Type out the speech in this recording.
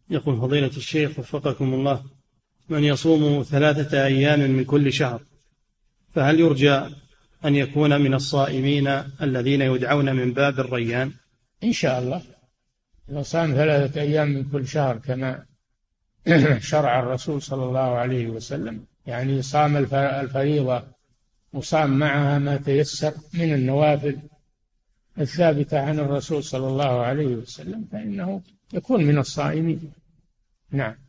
يقول فضيلة الشيخ وفقكم الله: من يصوم 3 أيام من كل شهر فهل يرجى أن يكون من الصائمين الذين يدعون من باب الريان؟ إن شاء الله، لو صام 3 أيام من كل شهر كما شرع الرسول صلى الله عليه وسلم، يعني صام الفريضة وصام معها ما تيسر من النوافل الثابتة عن الرسول صلى الله عليه وسلم، فإنه يكون من الصائمين. نعم.